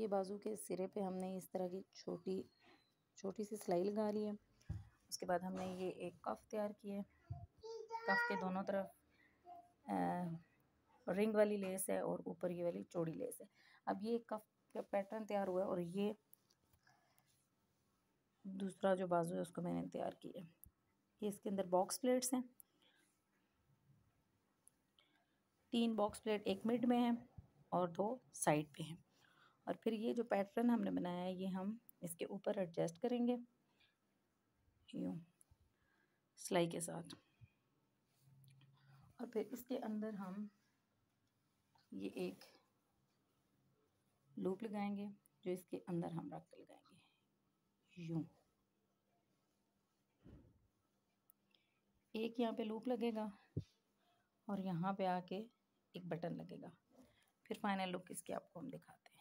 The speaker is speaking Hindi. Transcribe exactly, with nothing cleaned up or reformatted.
ये बाजू के सिरे पे हमने इस तरह की छोटी छोटी सी सिलाई लगा ली है। उसके बाद हमने ये एक कफ तैयार किया है। कफ के दोनों तरफ आ, रिंग वाली लेस है और ऊपर ये वाली चौड़ी लेस है। अब ये कफ का पैटर्न तैयार हुआ है और ये दूसरा जो बाजू है उसको मैंने तैयार किया है। ये इसके अंदर बॉक्स प्लेट्स हैं, तीन बॉक्स प्लेट एक मिड में है और दो साइड पे हैं। और फिर ये जो पैटर्न हमने बनाया है ये हम इसके ऊपर एडजस्ट करेंगे यूँ सिलाई के साथ। और फिर इसके अंदर हम ये एक लूप लगाएंगे जो इसके अंदर हम रख के लगाएंगे यूँ। एक यहाँ पे लूप लगेगा और यहाँ पे आके एक बटन लगेगा। फिर फाइनल लुक इसकी आपको हम दिखाते हैं।